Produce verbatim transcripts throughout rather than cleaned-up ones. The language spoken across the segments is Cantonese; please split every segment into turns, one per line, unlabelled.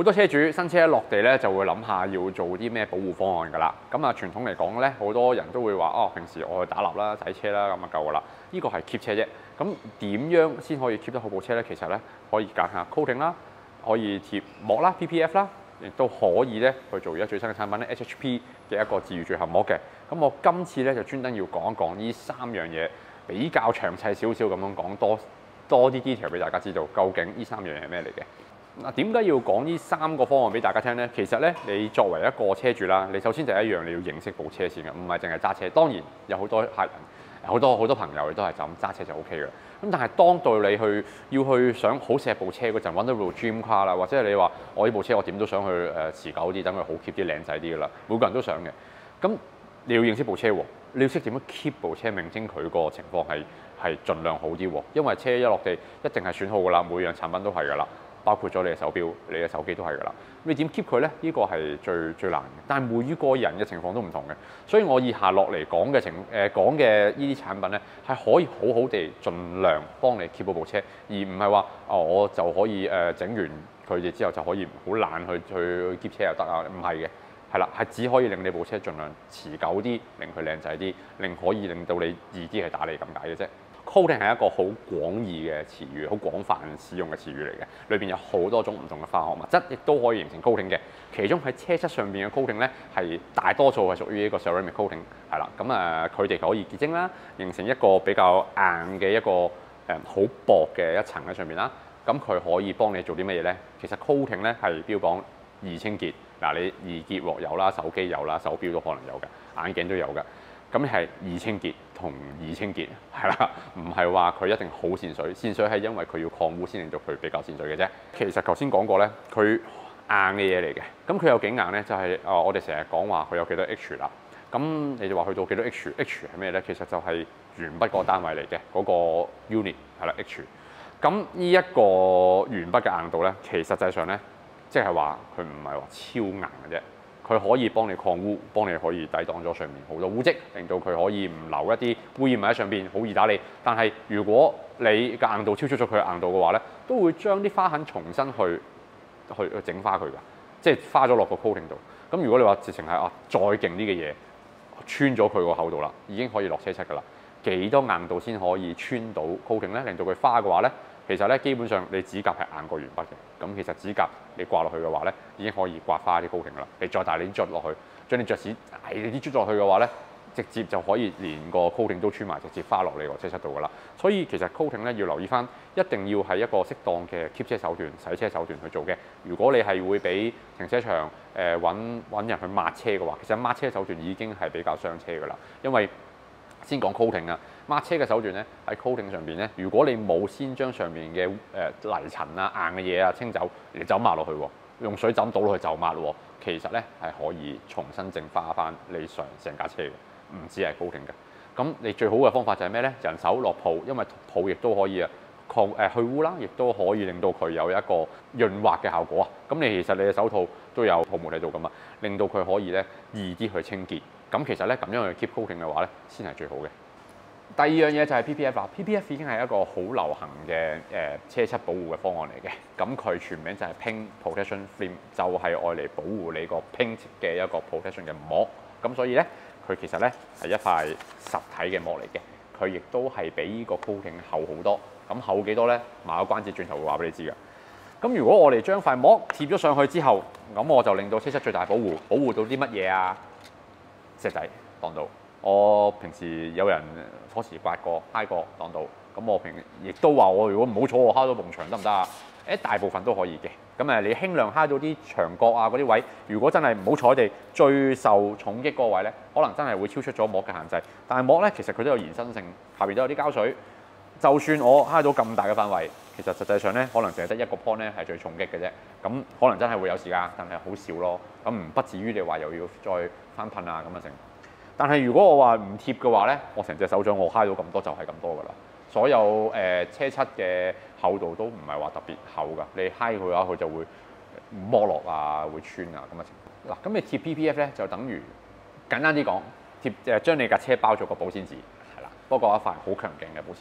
好多車主新車一落地咧，就會諗下要做啲咩保護方案㗎啦。咁啊，傳統嚟講咧，好多人都會話哦，平時我去打蠟啦、洗車啦，咁啊夠㗎啦。呢個係 keep 車啫。咁點樣先可以 keep 得好部車咧？其實咧可以揀下 coating 啦，可以貼膜啦、P P F 啦，亦都可以咧去做而家最新嘅產品咧 H H P 嘅一個自癒聚合膜嘅。咁我今次咧就專登要講一講呢三樣嘢，比較詳細少少咁樣講多多啲 detail 俾大家知道，究竟呢三樣嘢係咩嚟嘅？嗱，點解要講呢三個方案俾大家聽呢？其實咧，你作為一個車主啦，你首先就係一樣你要認識部車先嘅，唔係淨係揸車。當然有好多客人、好多好多朋友都係就咁揸車就 O K 嘅。咁但係當到你去要去想好錫部車嗰陣，揾到部 dream car 啦，或者你話我呢部車我點都想去誒持久啲，等佢好 keep 啲靚仔啲㗎啦。每個人都想嘅。咁你要認識部車喎，你要識點樣 keep 部車明清佢個情況係係盡量好啲喎。因為車一落地一定係損耗㗎啦，每樣產品都係㗎啦。包括咗你嘅手錶、你嘅手機都係㗎啦。你點 keep 佢咧？呢個係最最難嘅。但係每個人嘅情況都唔同嘅，所以我以下落嚟講嘅情誒講嘅呢啲產品咧，係可以好好地盡量幫你 keep 到部車，而唔係話哦我就可以誒整、呃、完佢哋之後就可以好懶去去 keep 車又得啊？唔係嘅，係啦，係只可以令你部車盡量持久啲，令佢靚仔啲，令可以令到你易啲去打理咁解嘅啫。Coating 係一個好廣義嘅詞語，好廣泛使用嘅詞語嚟嘅，裏邊有好多種唔同嘅化學物質，亦都可以形成 coating 嘅。其中喺車漆上邊嘅 coating 咧，係大多數係屬於一個 ceramic coating， 係啦。咁誒，佢哋可以結晶啦，形成一個比較硬嘅一個誒好薄嘅一層喺上面啦。咁佢可以幫你做啲乜嘢咧？其實 coating 咧係標榜易清潔，嗱你易潔鑊有啦，手機有啦，手錶都可能有嘅，眼鏡都有嘅。咁係易清潔同易清潔係啦，唔係話佢一定好線水，線水係因為佢要抗污先令到佢比較線水嘅啫。其實頭先講過咧，佢硬嘅嘢嚟嘅，咁佢有幾硬咧？就係、是、啊、呃，我哋成日講話佢有幾多 H 啦。咁你就話去到幾多 H？H 係咩咧？其實就係鉛筆個單位嚟嘅，嗰、那個 unit 係啦 H。咁呢一個鉛筆嘅硬度咧，其實實際上咧，即係話佢唔係話超硬嘅啫。佢可以幫你抗污，幫你可以抵擋咗上面好多污跡，令到佢可以唔留一啲污染物喺上邊，好易打理。但係如果你嘅硬度超出咗佢嘅硬度嘅話咧，都會將啲花痕重新去去去整花佢㗎，即係花咗落個 coating 度。咁如果你話直情係啊再勁啲嘅嘢穿咗佢個厚度啦，已經可以落車漆㗎啦。幾多硬度先可以穿到 coating 咧，令到佢花嘅話咧？其實咧，基本上你指甲係硬過鉛筆嘅，咁其實指甲你掛落去嘅話咧，已經可以刮花啲 coating 啦。你再大力啲捽落去，將啲雀屎大力啲捽落去嘅話咧，直接就可以連個 coating 都穿埋，直接花落你個車漆度噶啦。所以其實 coating 咧要留意翻，一定要係一個適當嘅 keep 車手段、洗車手段去做嘅。如果你係會俾停車場誒揾揾人去抹車嘅話，其實抹車手段已經係比較傷車噶啦，因為先講 coating 啊，抹車嘅手段咧喺 coating 上邊咧，如果你冇先將上面嘅誒、呃、泥塵啊、硬嘅嘢啊清走，你就抹落去喎，用水浸倒落去就抹喎，其實咧係可以重新淨化翻你上成架車嘅，唔止係 coating嘅。咁你最好嘅方法就係咩咧？人手落泡，因為泡亦都可以啊抗誒去污啦，亦都可以令到佢有一個潤滑嘅效果啊。咁你其實你嘅手套都有泡沫喺度噶嘛，令到佢可以咧易啲去清潔。咁其實咧咁樣去 keep coating 嘅話咧，先係最好嘅。第二樣嘢就係 P P F 啦 ，P P F 已經係一個好流行嘅誒、呃、車漆保護嘅方案嚟嘅。咁佢全名就係 Paint Protection Film，就係愛嚟保護你個 paint 嘅一個 protection 嘅膜。咁所以咧，佢其實咧係一塊實體嘅膜嚟嘅。佢亦都係比呢個 coating 厚好多。咁厚幾多咧？賣個關子，轉頭會話俾你知㗎。咁如果我哋將塊膜貼咗上去之後，咁我就令到車漆最大保護，保護到啲乜嘢啊？石仔擋到，我平時有人初時刮過、揩過擋到，咁我平亦都話我如果唔好坐我揩到埲牆得唔得啊？誒大部分都可以嘅，咁誒你輕量揩到啲牆角啊嗰啲位，如果真係唔好坐地最受重擊嗰個位咧，可能真係會超出咗膜嘅限制。但係膜咧其實佢都有延伸性，下邊都有啲膠水，就算我揩到咁大嘅範圍，其實實際上咧可能淨係得一個 point 咧係最重擊嘅啫，咁可能真係會有事㗎，但係好少咯，咁唔不至於你話又要再翻噴啊咁啊成。但係如果我話唔貼嘅話咧，我成隻手掌我揩到咁多就係咁多㗎啦。所有誒、呃、車漆嘅厚度都唔係話特別厚㗎，你揩佢嘅話佢就會剝落啊，會穿啊咁嘅情況。嗱，咁你貼 P P F 咧就等於簡單啲講，貼誒將你架車包咗個保鮮紙，係啦，不過一塊好強勁嘅保鮮紙。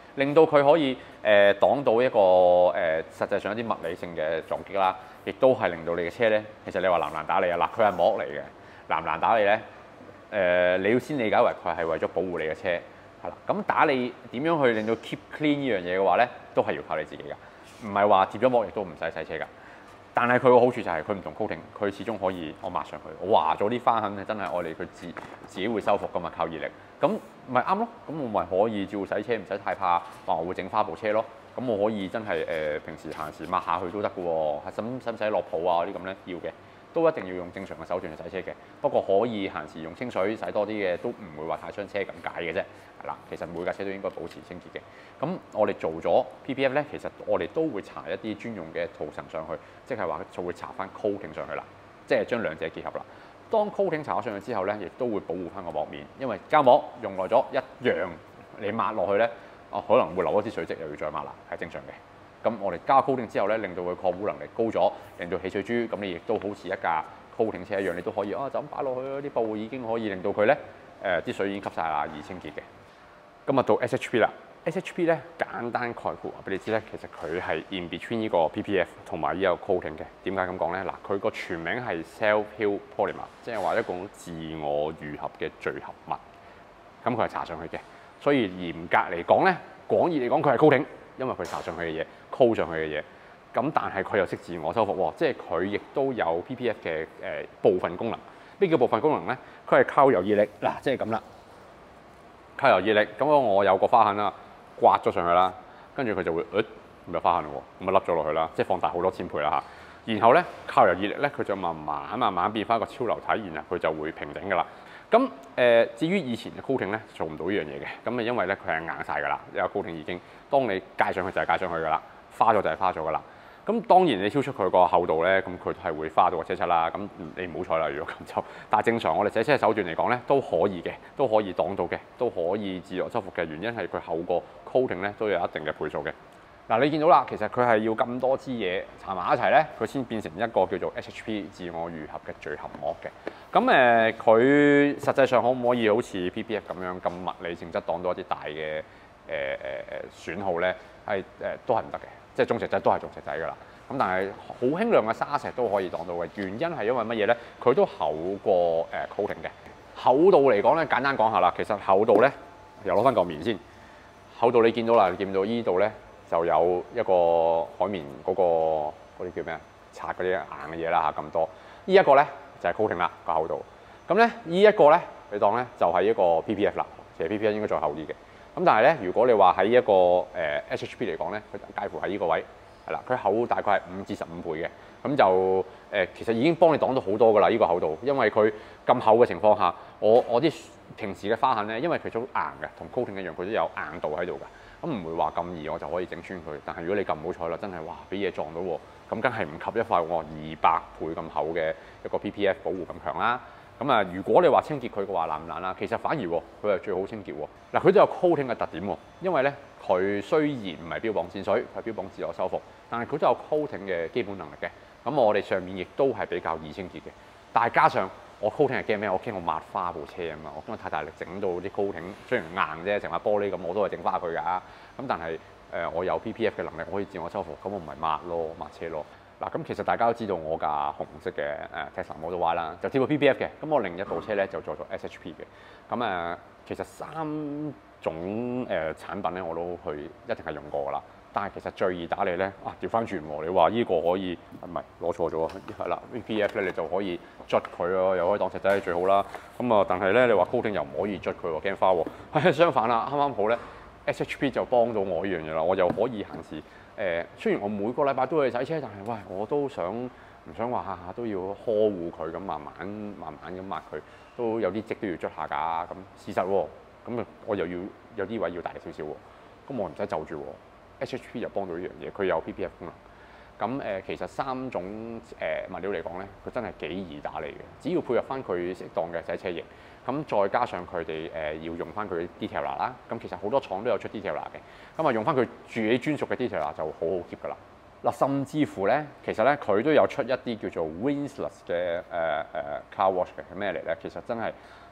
令到佢可以誒、呃、擋到一個誒、呃、實際上一啲物理性嘅撞擊啦，亦都係令到你嘅車咧，其實你話難唔難打理啊？嗱，佢係膜嚟嘅，難唔難打理咧？誒、呃，你要先理解為佢係為咗保護你嘅車，係啦。咁打理點樣去令到 keep clean 呢樣嘢嘅話咧，都係要靠你自己㗎，唔係話貼咗膜亦都唔使洗車㗎。但係佢個好處就係佢唔同 coating，佢始終可以我抹上去，我話咗啲花痕係真係我哋佢自自己會修復㗎嘛，靠熱力。咁咪啱咯，咁我咪可以照洗車，唔使太怕話我會整花部車咯。咁我可以真係誒、呃、平時閒時抹下去都得㗎喎，使使唔使落泡啊啲咁咧？要嘅，都一定要用正常嘅手段去洗車嘅。不過可以閒時用清水洗多啲嘅，都唔會話太傷車咁解嘅啫。係啦，其實每架車都應該保持清潔嘅。咁我哋做咗 P P F 咧，其實我哋都會搽一啲專用嘅塗層上去，即係話就會搽翻 coating 上去啦，即係將兩者結合啦。當 coating 搽咗上去之後咧，亦都會保護翻個膜面，因為膠膜用耐咗一樣，你抹落去咧，啊可能會留一啲水漬，又要再抹啦，係正常嘅。咁我哋加 coating 之後咧，令到佢抗污能力高咗，令到起水珠，咁你亦都好似一架 coating 車一樣，你都可以啊就咁擺落去，啲布已經可以令到佢咧誒啲水已經吸晒啦，易清潔嘅。咁啊到 S H P 啦 ，S H P 咧簡單概括話俾你知咧，其實佢係 in between 呢個 P P F 同埋呢個 coating 嘅。點解咁講咧？嗱，佢個全名係 self-heal polymer， 即係話一種自我愈合嘅聚合物。咁佢係搽上去嘅，所以嚴格嚟講咧，廣義嚟講佢係 coating，因為佢搽上去嘅嘢 coat 上去嘅嘢。咁但係佢又識自我修復喎，即係佢亦都有 P P F 嘅誒、呃、部分功能。咩叫部分功能咧？佢係靠柔熱力，嗱，即係咁啦。靠柔熱力，咁我有個花痕啦，刮咗上去啦，跟住佢就會，誒、呃，咁有花痕咯喎，咁咪凹咗落去啦，即係放大好多千倍啦嚇。然後咧，靠柔熱力咧，佢就慢慢慢慢變翻一個超流體，然後佢就會平整噶啦。咁誒、呃，至於以前嘅 coating 咧，做唔到呢樣嘢嘅，咁啊因為咧佢係硬晒噶啦，因為 coating 已經，當你介上去就係介上去噶啦，花咗就係花咗噶啦。咁當然你超出佢個厚度咧，咁佢係會花到個車漆啦。咁你唔好彩啦，如果咁就。但係正常我哋洗車嘅手段嚟講咧，都可以嘅，都可以擋到嘅，都可以自我修復嘅。原因係佢厚過 coating 咧，都有一定嘅倍數嘅。嗱，你見到啦，其實佢係要咁多支嘢搽埋一齊咧，佢先變成一個叫做 S H P 自我愈合嘅聚合膜嘅。咁誒，佢、呃、實際上可唔可以好似 P P F 咁樣咁物理性質擋到一啲大嘅誒誒誒損耗咧？係誒、呃、都係唔得嘅。即係中石仔都係中石仔㗎啦，咁但係好輕量嘅砂石都可以擋到嘅，原因係因為乜嘢咧？佢都厚過誒 coating 嘅。厚度嚟講咧，簡單講下啦，其實厚度咧，又攞翻嚿棉先。厚度你見到啦，你見到依度咧就有一個海綿嗰、嗰個嗰啲叫咩啊？擦嗰啲硬嘅嘢啦嚇，咁多。呢、這、一個咧就係 coating 啦個厚度。咁咧呢一個咧，你當咧就係一個 P P F 啦，其實 P P F 應該再厚啲嘅。咁但係咧，如果你話喺一個誒 S H P 嚟講咧，佢介乎喺呢個位係啦，佢厚大概係五至十五倍嘅，咁就誒、呃、其實已經幫你擋到好多㗎啦，呢、這個厚度，因為佢咁厚嘅情況下，我我啲平時嘅花痕咧，因為佢都硬嘅，同 coating 一樣，佢都有硬度喺度㗎，咁唔會話咁易我就可以整穿佢。但係如果你咁唔好彩啦，真係哇俾嘢撞到喎，咁梗係唔及一塊我二百倍咁厚嘅一個 P P F 保護咁強啦。咁啊，如果你話清潔佢嘅話難唔難啊？其實反而佢係最好清潔喎。嗱，佢都有 coating 嘅特點喎，因為咧佢雖然唔係標榜線水，佢係標榜自我修復，但係佢都有 coating 嘅基本能力嘅。咁我哋上面亦都係比較易清潔嘅。但係加上我 coating 係驚咩？我驚我抹花部車啊嘛，我驚我太大力整到啲 coating 雖然硬啫，成塊玻璃咁，我都係整花佢㗎。咁但係誒、呃、我有 P P F 嘅能力，我可以自我修復，咁我唔係抹咯，抹車咯。嗱，咁其實大家都知道我架紅色嘅誒 Tesla Model Y 啦，就貼過 P P F 嘅。咁我另一部車咧就做咗 S H P 嘅。咁誒，其實三種誒、呃、產品咧我都去一定係用過㗎啦。但係其實最易打理咧，啊調翻轉喎，你話呢個可以唔係攞錯咗啊？係啦 ，P P F 咧你就可以捽佢咯，又可以當石仔最好啦。咁啊，但係咧你話 coating 又唔可以捽佢喎，驚花喎。係相反啦，啱啱好咧 S H P 就幫到我呢樣嘢啦，我又可以閒時。誒，雖然我每個禮拜都去洗車，但係喂，我都想唔想話下下都要呵護佢咁，慢慢慢慢咁抹佢，都有啲積都要捽下㗎。咁事實喎，咁啊我又要有啲位要大少少喎，咁我唔使就住喎。S H P 就幫到呢樣嘢，佢有 P P F 功能。咁誒，其實三種誒物料嚟講咧，佢真係幾易打理嘅，只要配合翻佢適當嘅洗車液。咁再加上佢哋誒要用翻佢 detailer 啦，咁其實好多廠都有出 detailer 嘅，咁啊用翻佢自己專屬嘅 detailer 就好好 keep 噶啦。嗱，甚至乎咧，其實咧佢都有出一啲叫做 rinseless 嘅誒誒 car wash 嘅，係咩嚟咧？其實真係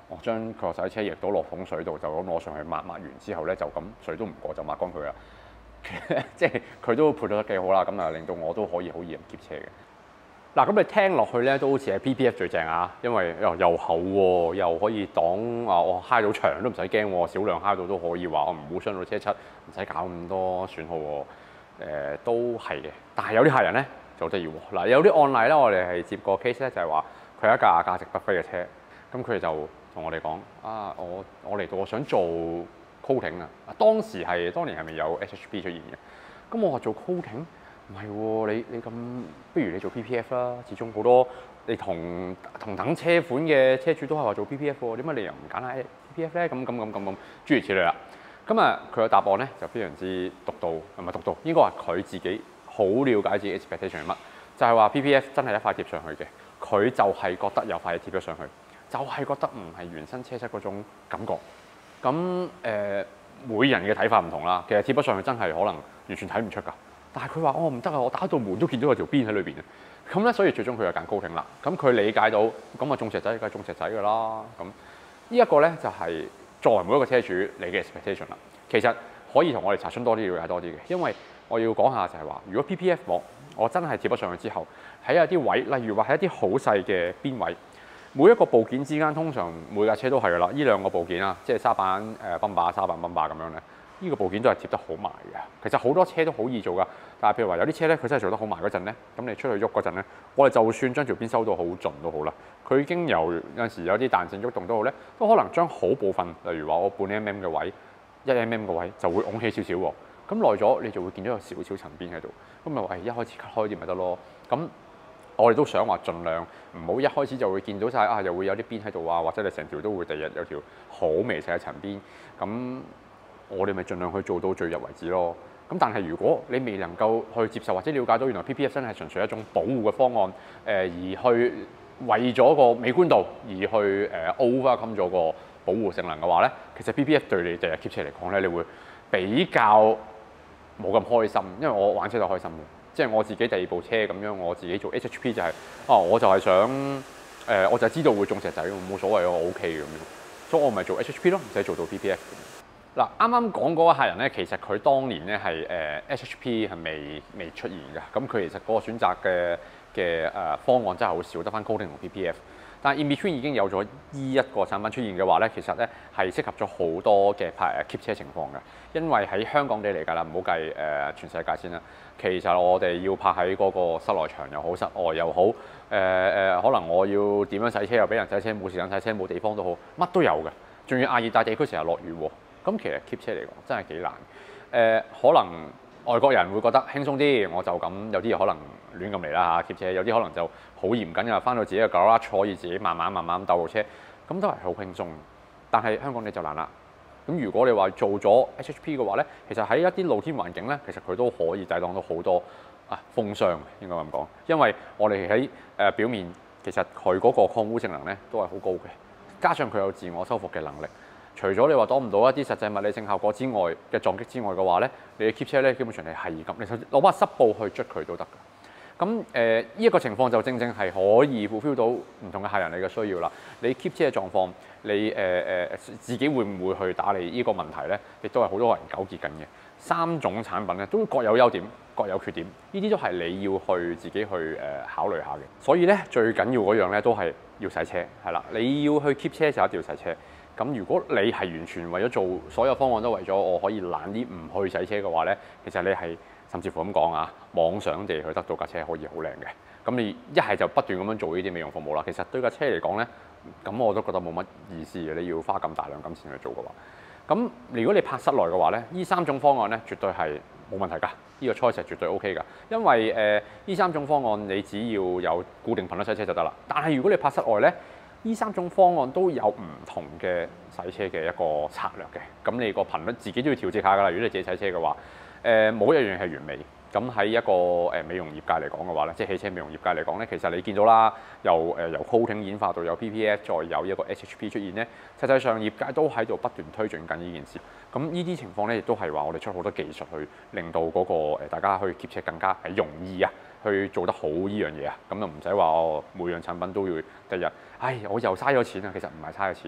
我將佢個洗車液倒落桶水度，就咁攞上去抹，抹完之後咧就咁水都唔過就抹乾佢啦。即係佢都配得幾好啦，咁啊令到我都可以好易咁劫車嘅。嗱，咁你聽落去咧都好似係 P P F 最正啊，因為又又厚喎，又可以擋啊，我揩到牆都唔使驚喎，少量揩到都可以話我唔會傷到車漆，唔使搞咁多損耗喎。誒、呃、都係嘅，但係有啲客人咧就好得意喎。嗱，有啲案例咧，我哋係接過 case 咧，就係話佢係一架價值不菲嘅車，咁佢就同我哋講啊，我我嚟到我想做 coating 啊，當時係當年係咪有 H H P 出現嘅？咁我話做 coating。唔係喎，你你咁，不如你做 P P F 啦。始終好多你同同等車款嘅車主都係話做 P P F 喎，點解你又唔揀下 P P F 咧？咁咁咁咁咁諸如此類啦。咁啊，佢嘅答案咧就非常之獨到，唔係獨到，應該話佢自己好了解自己 expectation 係乜，就係話 P P F 真係一塊貼上去嘅，佢就係覺得有塊嘢貼咗上去，就係、是、覺得唔係原生車漆嗰種感覺。咁誒、呃，每人嘅睇法唔同啦。其實貼咗上去真係可能完全睇唔出㗎。但係佢話：哦唔得啊！我打到門都見到有條邊喺裏邊啊！咁咧，所以最終佢就揀高挺啦。咁佢理解到，咁啊中石仔梗係中石仔㗎啦。咁呢一個咧就係、是、作為每一個車主你嘅 expectation 啦。其實可以同我哋查詢多啲，了解多啲嘅。因為我要講下就係話，如果 P P F 膜我真係貼咗上去之後，喺一啲位，例如話喺一啲好細嘅邊位，每一個部件之間通常每架車都係㗎啦。呢兩個部件啊，即係沙板誒泵把、沙板泵把咁樣咧。呢個部件都係貼得好埋嘅，其實好多車都好易做噶。但係譬如話有啲車咧，佢真係做得好埋嗰陣咧，咁你出去喐嗰陣咧，我哋就算將條邊收到好盡都好啦，佢已經由有陣時有啲彈性喐動都好咧，都可能將好部分，例如話我半 mm 嘅位、一 mm 嘅位就會拱起少少喎。咁耐咗你就會見到有少少層邊喺度，咁咪話係一開始 cut 開啲咪得咯。咁我哋都想話盡量唔好一開始就會見到晒啊，又會有啲邊喺度啊，或者你成條都會第日有條好微細嘅層邊咁。我哋咪盡量去做到最入為止咯。咁但係如果你未能夠去接受或者了解到原來 P P F 真係純粹一種保護嘅方案，誒、呃、而去為咗個美觀度而去誒 overcome 咗個保護性能嘅話咧，其實 P P F 對你第日 keep 車嚟講咧，你會比較冇咁開心，因為我玩車就開心嘅，即係我自己第二部車咁樣，我自己做 H H P 就係、是、啊，我就係想誒、呃，我就係知道會中石仔，冇所謂我 OK 嘅咁樣，所以我咪做 H H P 咯，唔使做到 P P F。嗱，啱啱講嗰個客人咧，其實佢當年咧係誒 H H P 係未未出現嘅，咁佢其實嗰個選擇嘅嘅誒方案真係好少，得翻 coating 同 P P F。但係 in between 已經有咗依一個產品出現嘅話咧，其實咧係適合咗好多嘅拍誒 keep 車情況嘅，因為喺香港地嚟㗎啦，唔好計誒全世界先啦。其實我哋要拍喺嗰個室內場又好，室外又好，誒、呃、誒可能我要點樣洗車又俾人洗車，冇時間洗車，冇地方都好，乜都有嘅。仲要亞熱帶地區成日落雨喎。咁其實 keep 車嚟講真係幾難，誒、呃、可能外國人會覺得輕鬆啲，我就咁有啲嘢可能亂咁嚟啦嚇 keep 車，有啲可能就好嚴謹嘅，翻到自己嘅 garage 可以自己慢慢慢慢鬥部車，咁都係好輕鬆。但係香港你就難啦。咁如果你話做咗 H H P 嘅話咧，其實喺一啲露天環境咧，其實佢都可以抵擋到好多啊風霜，應該咁講，因為我哋喺誒表面其實佢嗰個抗污性能咧都係好高嘅，加上佢有自我修復嘅能力。除咗你話擋唔到一啲實際物理性效果之外嘅撞擊之外嘅話咧，你嘅 keep 車咧基本上係係咁，你攞把濕布去捽佢都得㗎。咁誒呢一個情況就正正係可以 fulfill 到唔同嘅客人你嘅需要啦。你 keep 車嘅狀況，你誒誒、呃、自己會唔會去打理呢個問題咧？亦都係好多人糾結緊嘅。三種產品咧都各有優點，各有缺點，呢啲都係你要去自己去誒考慮下嘅。所以咧最緊要嗰樣咧都係要洗車，係啦，你要去 keep 車就一定要洗車。咁如果你係完全為咗做所有方案都為咗我可以懶啲唔去洗車嘅話咧，其實你係甚至乎咁講啊，妄想地去得到架車可以好靚嘅。咁你一係就不斷咁樣做呢啲美容服務啦。其實對架車嚟講咧，咁我都覺得冇乜意思嘅。你要花咁大量金錢去做嘅話，咁如果你拍室內嘅話咧，呢三種方案咧絕對係冇問題㗎。呢個 choice 係絕對 OK 㗎，因為誒呢、呃、三種方案你只要有固定頻率洗車就得啦。但係如果你拍室外咧，呢三種方案都有唔同嘅洗車嘅一個策略嘅，咁你個頻率自己都要調節下㗎啦。如果你自己洗車嘅話，誒、呃、冇一樣係完美。咁喺一個誒美容業界嚟講嘅話咧，即係汽車美容業界嚟講咧，其實你見到啦，由誒、呃、由 coating 演化到有 P P F， 再有一個 H H P 出現咧，實際上業界都喺度不斷推進緊呢件事。咁呢啲情況咧，亦都係話我哋出好多技術去令到嗰、那個、呃、大家去 keep 車更加係容易啊，去做得好呢樣嘢啊。咁就唔使話我每樣產品都要第日，唉，我又嘥咗錢啊。其實唔係嘥咗錢，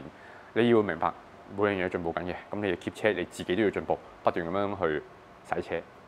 你要明白每樣嘢進步緊嘅，咁你 keep 車你自己都要進步，不斷咁樣去洗車。